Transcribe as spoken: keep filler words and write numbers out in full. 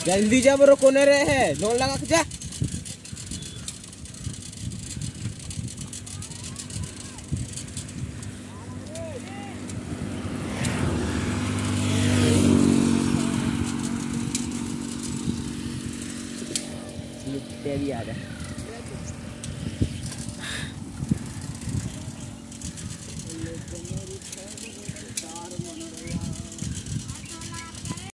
जल्दी जा ब्रो, कोने रहे है जोन लगा के जा। भी आ रहा है।